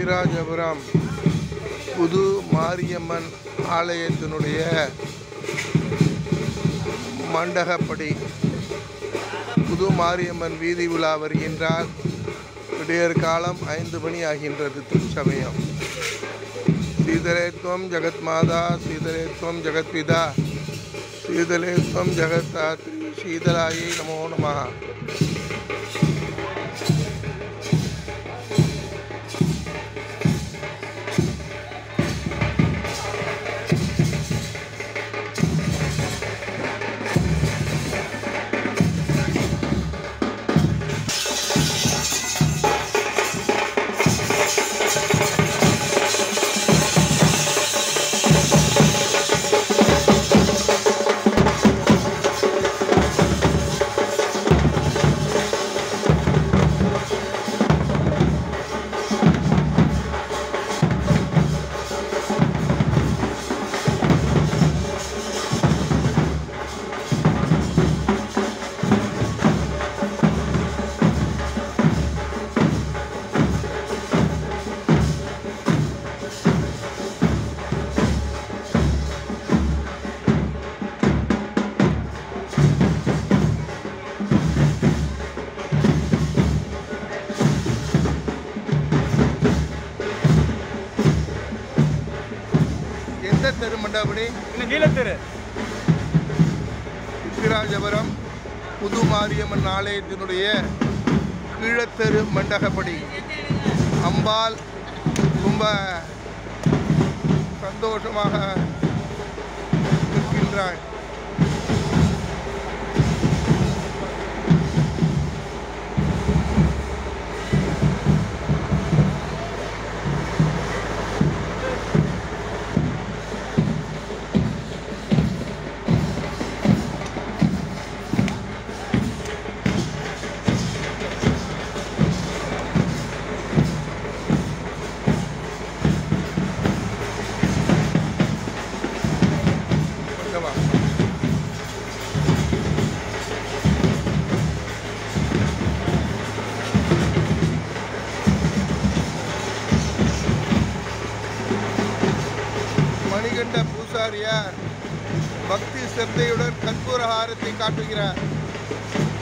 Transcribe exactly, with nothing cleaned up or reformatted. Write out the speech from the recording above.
விராஜபுரம் புது மாரியம்மன் ஆலயத்தினுடைய மண்டகப்படி புது மாரியம்மன் வீதி உலா வருகின்றார். விடியற் காலம் ஐந்து மணி ஆகின்றது. திருச்சமயம். ஸ்ரீதலேத்வம் ஜெகத் மாதா, ஸ்ரீதலேத்வம் ஜெகத் பிதா, ஸ்ரீதலேத்வம் ஜெகத்தாத்ரி, ஸ்ரீதலாயை நமோ நமः. தெரு மண்டபப்படி நீலத்தெரு விராஜபுரம் புது மாரியம்மன் ஆலயத்தினுடைய கீழத்தெரு மண்டகப்படி அம்பாள் ரொம்ப சந்தோஷமாக இருக்கின்றாள். மணிகண்ட பூசாரியார் பக்தி சிரத்தையுடன் கற்பூர ஹாரத்தை காட்டுகிறார்.